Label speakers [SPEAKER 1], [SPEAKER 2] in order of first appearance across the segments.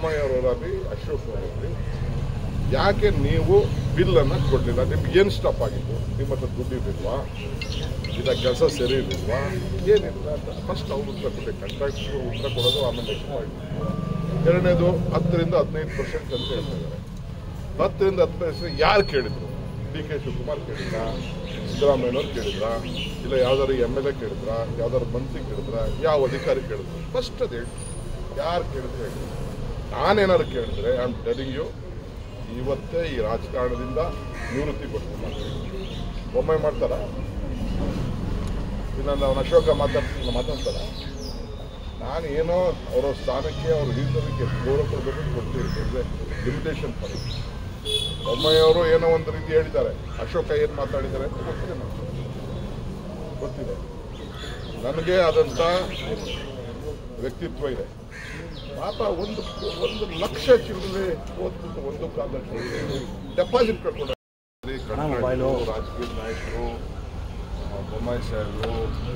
[SPEAKER 1] ಬೊಮ್ಮಾಯಿ ಅವರಲ್ಲಿ ಅಶೋಕ್ ಅವರಲ್ಲಿ ಯಾಕೆ ನೀವು ಬಿಲ್ಲನ್ನು ಕೊಡಲಿಲ್ಲ? ನಿಮ್ಗೆ ಏನು ಸ್ಟಾಪ್ ಆಗಿತ್ತು? ನಿಮ್ಮ ಹತ್ರ ದುಡ್ಡು ಇರಲಿಲ್ವಾ? ಇಲ್ಲ ಕೆಲಸ ಸರಿ ಇರಲಿಲ್ವಾ? ಏನಿಲ್ಲ ಅಂತ ಫಸ್ಟ್ ಅವ್ರು ಉತ್ತರ ಕೊಟ್ಟೆ. ಕಾಂಟ್ರಾಕ್ಟ್ರು ಉತ್ತರ ಕೊಡೋದು, ಆಮೇಲೆ ನೆಕ್ಸ್ಟ್ ಪಾಯಿಂಟ್. ಎರಡನೇದು 10% 15% ಅಂತ ಹೇಳ್ತಾ ಇದ್ದಾರೆ. 10% 10% ಯಾರು ಕೇಳಿದ್ರು? DK ಶಿವಕುಮಾರ್ ಕೇಳಿದ್ರ? ಸಿದ್ದರಾಮಯ್ಯನವ್ರು ಕೇಳಿದ್ರ? ಇಲ್ಲ ಯಾವ್ದಾರು MLA ಕೇಳಿದ್ರ? ಯಾವ್ದಾದ್ರು ಮಂತ್ರಿ ಕೇಳಿದ್ರ? ಯಾವ ಅಧಿಕಾರಿ ಕೇಳಿದ್ರು? ಫಸ್ಟ್ ಅದು ಹೇಳಿ, ಯಾರು ಕೇಳಿದ್ರೆ ಹೇಳಿ. ನಾನೇನಾದ್ರು ಕೇಳಿದ್ರೆ ಐ ಆಮ್ ಟೆಲಿಂಗ್ ಯು, ಇವತ್ತೇ ಈ ರಾಜಕಾರಣದಿಂದ ನಿವೃತ್ತಿ ಕೊಡ್ತೀನಿ. ಬೊಮ್ಮಾಯಿ ಮಾಡ್ತಾರ? ಇಲ್ಲ ಅವನು ಅಶೋಕ ಮಾತಾಡ್ತಾರ? ನಾನು ಏನೋ ಅವರ ಸ್ಥಾನಕ್ಕೆ ಅವ್ರ ಹಿರಿತನಕ್ಕೆ ಗೌರವ ಕೊಡಬೇಕು ಕೊಡ್ತೀವಿ. ಲಿಮಿಟೇಷನ್ ಪಡಿ. ಬೊಮ್ಮಾಯಿ ಅವರು ಏನೋ ಒಂದು ರೀತಿ ಹೇಳಿದ್ದಾರೆ, ಅಶೋಕ ಏನು ಮಾತಾಡಿದ್ದಾರೆ ಅಂತ ಗೊತ್ತಿದೆ. ನನಗೆ ಆದಂಥ ವ್ಯಕ್ತಿತ್ವ ಇದೆ. ಪಾಪ ಒಂದು ಲಕ್ಷ ಚಿಲ್ಲರೆ ಓದ್ಬಿಟ್ಟು ಒಂದು ಕಾಲದಲ್ಲಿ ಡೆಪಾಸಿಟ್ ಕಟ್ಕೊಂಡು ರಾಜಕೀಯ ನಾಯಕರು, ಬೊಮ್ಮಾಯಿ ಸಾಹೇಬರು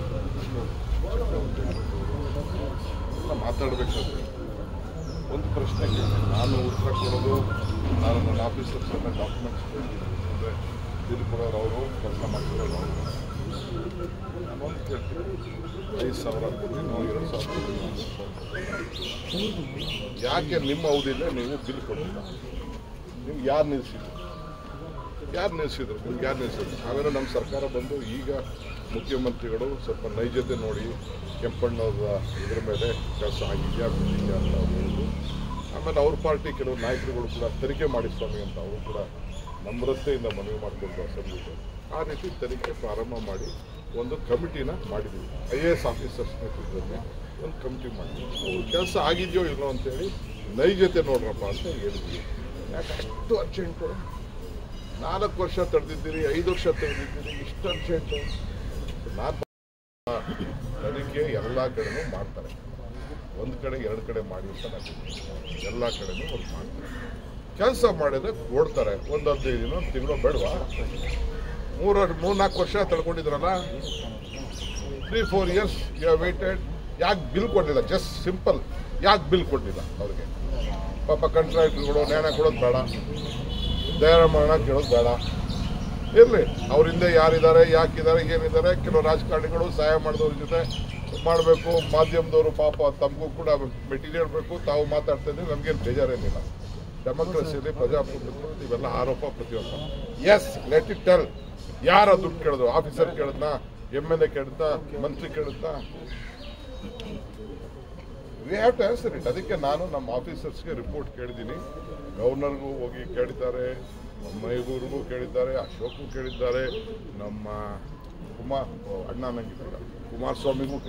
[SPEAKER 1] ಎಲ್ಲ ಮಾತಾಡಬೇಕಾದ್ರೆ ಒಂದು ಪ್ರಶ್ನೆಗೆ ನಾನು ಉತ್ತರ ಕೊಡೋದು, ನಾನು ನನ್ನ ಆಫೀಸರ್ಸನ್ನ ಡಾಕ್ಯುಮೆಂಟ್ಸ್ ಅಂದರೆ ಬಿಲ್ ಕೊಡೋರು ಅವರು, ಕೆಲಸ ಮಾಡ್ತಿರೋರು ಅವರು. ನಾನೊಂದು ಕೇಳ್ತೀನಿ, 5,000 ಕೊಡ್ತೀನೋ 2,000 ಯಾಕೆ ನಿಮ್ಮ ಅವಧಿಯಲ್ಲೇ ನೀವು ಬಿಲ್ ಕೊಡಲಿಲ್ಲ? ನಿಮ್ಗೆ ಯಾರು ನಿಲ್ಲಿಸಿದ್ರು? ನಿಮ್ಗೆ ಯಾರು ನಿಲ್ಲಿಸಿದ್ರು? ಆಮೇಲೆ ನಮ್ಮ ಸರ್ಕಾರ ಬಂದು ಈಗ ಮುಖ್ಯಮಂತ್ರಿಗಳು ಸ್ವಲ್ಪ ನೈಜತೆ ನೋಡಿ ಕೆಂಪಣ್ಣವ್ರ ಇದ್ರ ಮೇಲೆ ಕೆಲಸ ಆಗಿದೆಯಾ ಬಿಟ್ಟಿದೆಯಾ ಅಂತ ಅವ್ರು ಹೇಳಿದ್ರು. ಆಮೇಲೆ ಅವ್ರ ಪಾರ್ಟಿ ಕೆಲವು ನಾಯಕರುಗಳು ಕೂಡ ತನಿಖೆ ಮಾಡಿ ಸ್ವಾಮಿ ಅಂತ ಅವರು ಕೂಡ ನಮ್ರತೆಯಿಂದ ಮನವಿ ಮಾಡಿಕೊಂಡು ಅಸೆಂಬ್ಲಿಗೆ ಆ ರೀತಿ ತನಿಖೆ ಪ್ರಾರಂಭ ಮಾಡಿ ಒಂದು ಕಮಿಟಿನ ಮಾಡಿದ್ವಿ. IAS ಆಫೀಸರ್ಸ್ ನೇತೃತ್ವದಲ್ಲಿ ಒಂದು ಕಮಿಟಿ ಮಾಡಿದ್ವಿ. ಅವ್ರ ಕೆಲಸ ಆಗಿದೆಯೋ ಇಲ್ಲೋ ಅಂತೇಳಿ ನೈಜತೆ ನೋಡ್ರಪ್ಪ ಅಂತ ಹೇಳಿದ್ವಿ. ಯಾಕೆ ಅಷ್ಟು ಅರ್ಜೆಂಟು? 4 ವರ್ಷ ತಡೆದಿದ್ದೀರಿ, 5 ವರ್ಷ ತಡೆದಿದ್ದೀರಿ, ಇಷ್ಟು ಅರ್ಜೆಂಟು? ತನಿಖೆ ಎಲ್ಲ ಕಡೆನೂ ಮಾಡ್ತಾರೆ. ಒಂದು ಕಡೆ 2 ಕಡೆ ಮಾಡಿ ಅಂತ ನಾನು ಎಲ್ಲ ಕಡೆನೂ ಅವ್ರು ಮಾಡ್ತಾರೆ. ಕೆಲಸ ಮಾಡಿದ್ರೆ ಕೊಡ್ತಾರೆ. ಒಂದು 15 ದಿನ ತಿಂಗಳು ಬೇಡವಾ? 3-4 ವರ್ಷ ತಳ್ಕೊಂಡಿದ್ರಲ್ಲ, 3-4 years ಯು ಹ್ಯಾವ್ ವೇಟೆಡ್. ಯಾಕೆ ಬಿಲ್ ಕೊಡಲಿಲ್ಲ? ಜಸ್ಟ್ ಸಿಂಪಲ್, ಯಾಕೆ ಬಿಲ್ ಕೊಡಲಿಲ್ಲ ಅವ್ರಿಗೆ? ಪಾಪ ಕಾಂಟ್ರಾಕ್ಟ್ರುಗಳು ನ್ಯಾಯ ಕೊಡೋದು ಬೇಡ, ದಯಾಮರಣ ಕೇಳೋದು ಬೇಡ. ಇರಲಿ, ಅವ್ರ ಹಿಂದೆ ಯಾರಿದ್ದಾರೆ, ಯಾಕಿದ್ದಾರೆ, ಏನಿದ್ದಾರೆ. ಕೆಲವು ರಾಜಕಾರಣಿಗಳು ಸಹಾಯ ಮಾಡಿದವ್ರ ಜೊತೆ ಮಾಡಬೇಕು. ಮಾಧ್ಯಮದವರು ಪಾಪ ತಮಗೂ ಕೂಡ ಮೆಟೀರಿಯಲ್ ಬೇಕು. ತಾವು ಮಾತಾಡ್ತಾ ಇದ್ರೆ ನಮಗೇನು ಬೇಜಾರೇನಿಲ್ಲ. ಡೆಮೋಕ್ರಸಿಯಲ್ಲಿ ಪ್ರಜಾಪ್ರಭುತ್ವ ಇವೆಲ್ಲ ಆರೋಪ ಪ್ರತಿಯೊಬ್ಬ. Yes, let it tell. ಯಾರ ದುಡ್ಡು ಕೇಳಿದ್ರು? ಆಫೀಸರ್ ಕೇಳಿದ್ನಾ? MLA ಕೇಳಿದ್ನಾ? ಮಂತ್ರಿ ಕೇಳಿದ್ನಾ? We have to answer it. ಅದಕ್ಕೆ ನಾನು ನಮ್ಮ ಆಫೀಸರ್ಸ್ಗೆ ರಿಪೋರ್ಟ್ ಕೇಳಿದ್ದೀನಿ. ಗವರ್ನರ್ಗೂ ಹೋಗಿ ಕೇಳಿದ್ದಾರೆ, ಮೈಗೂರಿಗೂ ಕೇಳಿದ್ದಾರೆ, ಅಶೋಕ್ಗೂ ಕೇಳಿದ್ದಾರೆ, ನಮ್ಮ ಕುಮಾರಸ್ವಾಮಿಗೂ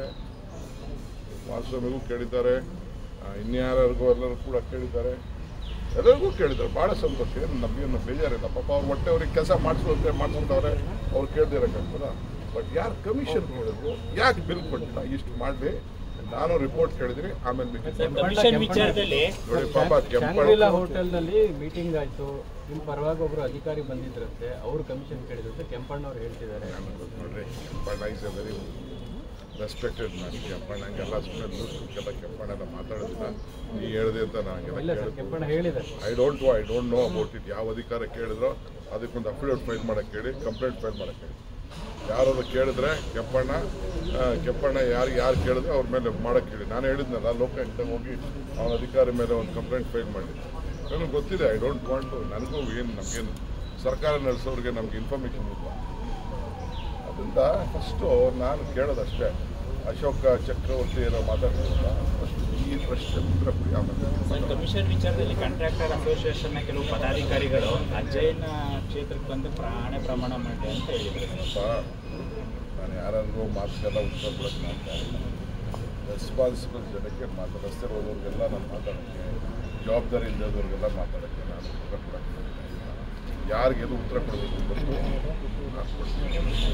[SPEAKER 1] ಕೇಳಿದ್ದಾರೆ, ಇನ್ಯಾರಿಗೂ ಎಲ್ಲರೂ ಕೂಡ ಕೇಳಿದ್ದಾರೆ. ಎಲ್ಲರಿಗೂ ಕೇಳಿದ್ದಾರೆ. ಭಾಳ ಸಂತೋಷ. ಏನು ನಮಗೇನು ಬೇಜಾರಿಲ್ಲ. ಪಾಪ ಅವ್ರು ಹೊಟ್ಟೆ ಅವ್ರಿಗೆ ಕೆಲಸ ಮಾಡಿಸ್ಬಿಟ್ಟವ್ರೆ, ಅವ್ರು ಕೇಳ್ದಿರಕ್ಕಾಗ್ತದ? ಬಟ್ ಯಾರು ಕಮಿಷನ್ ಕೇಳಿದ್ರು, ಯಾಕೆ ಬಿಲ್ ಕೊಟ್ಟಿಲ್ಲ? ಇಷ್ಟು ಮಾಡಲಿ. ನಾನು ರಿಪೋರ್ಟ್ ಕೇಳಿದ್ದೀನಿ. ಆಮೇಲೆ ನೋಡಿ ಪಾಪ ಕೆಂಪಣ್ಣ
[SPEAKER 2] ಹೋಟೆಲ್ನಲ್ಲಿ ಮೀಟಿಂಗ್ ಆಯಿತು. ನಿಮ್ಮ ಪರವಾಗಿ ಒಬ್ಬರು ಅಧಿಕಾರಿ ಬಂದಿದ್ರಂತೆ, ಅವರು ಕಮಿಷನ್ ಕೇಳಿದಂತೆ ಕೆಂಪಣ್ಣ ಅವ್ರು ಹೇಳ್ತಿದ್ದಾರೆ.
[SPEAKER 1] ನೋಡ್ರಿ, Kempanna is a very respected man. ಕೆಂಪಣ್ಣಂಗೆಲ್ಲ ಸುಮ್ಮನೆ ಲೂಸ್ಗೆಲ್ಲ ಕೆಂಪಣ್ಣ ಮಾತಾಡೋದಿಲ್ಲ. ನೀ ಹೇಳಿದೆ ಅಂತ ನನಗೆಲ್ಲ
[SPEAKER 2] ಕೆಂಪಣ್ಣ ಹೇಳಿದ್ದಾರೆ.
[SPEAKER 1] I don't know about it. ಯಾವ ಅಧಿಕಾರ ಕೇಳಿದ್ರೋ ಅದಕ್ಕೊಂದು ಅಫಿಡೇವಿಟ್ ಫೈಲ್ ಮಾಡೋಕ್ಕೆ ಹೇಳಿ, ಕಂಪ್ಲೇಂಟ್ ಫೈಲ್ ಮಾಡೋಕ್ಕೆ ಹೇಳಿ. ಯಾರಾದ್ರು ಕೇಳಿದ್ರೆ ಕೆಂಪಣ್ಣ ಯಾರು ಕೇಳಿದ್ರೆ ಅವ್ರ ಮೇಲೆ ಮಾಡೋಕ್ಕೆ ಹೇಳಿ. ನಾನು ಹೇಳಿದ್ನಲ್ಲ, ಲೋಕಾಯುಕ್ತಕ್ಕೆ ಹೋಗಿ ಅವನ ಅಧಿಕಾರಿ ಮೇಲೆ ಒಂದು ಕಂಪ್ಲೇಂಟ್ ಫೈಲ್ ಮಾಡಿದ್ದೆ. ನನಗೆ ಗೊತ್ತಿದೆ. I don't want to. ನನಗೂ ನಮಗೇನು ಸರ್ಕಾರ ನಡೆಸೋರಿಗೆ ನಮ್ಗೆ ಇನ್ಫಾರ್ಮೇಷನ್ ಇಲ್ಲ. ಅದರಿಂದ ಫಸ್ಟು ನಾನು ಕೇಳೋದಷ್ಟೇ, ಅಶೋಕ ಚಕ್ರವರ್ತಿ ಏನೋ ಮಾತಾಡ್ತಿರಲ್ಲ, ಫಸ್ಟ್ ಈ ಪ್ರಶ್ನೆ ಉತ್ತರ ಕೊಡಿ. ಆಮೇಲೆ
[SPEAKER 3] ಕಮಿಷನ್ ವಿಚಾರದಲ್ಲಿ ಕಾಂಟ್ರಾಕ್ಟರ್ ಅಸೋಸಿಯೇಷನ್ನ ಕೆಲವು ಪದಾಧಿಕಾರಿಗಳು ಅಜ್ಜಯ್ಯನ ಕ್ಷೇತ್ರಕ್ಕೆ ಬಂದು ಪ್ರಮಾಣ ಮಾಡಿ ಅಂತ ಹೇಳಿದ್ರು.
[SPEAKER 1] ನಾನು ಯಾರಾದ್ರೂ ಮಾತುಗೆಲ್ಲ ಉತ್ತರ ಕೊಡೋಕ್ಕೆ ಮಾಡ್ತಾ ಇಲ್ಲ. ರೆಸ್ಪಾನ್ಸಿಬಲ್ ಜನಕ್ಕೆ ರಸ್ತೆ ಹೋದವ್ರಿಗೆಲ್ಲ ನಾನು ಮಾತಾಡೋಕ್ಕೆ, ಜವಾಬ್ದಾರಿ ಇಲ್ಲದವ್ರಿಗೆಲ್ಲ ಮಾತಾಡೋಕ್ಕೆ ನಾನು ಉತ್ತರ ಕೊಡೋಕ್ಕೆ ಯಾರಿಗೆಲ್ಲ ಉತ್ತರ ಕೊಡಬೇಕು ಬಂದು ನಾನು ಕೊಡ್ತೀನಿ.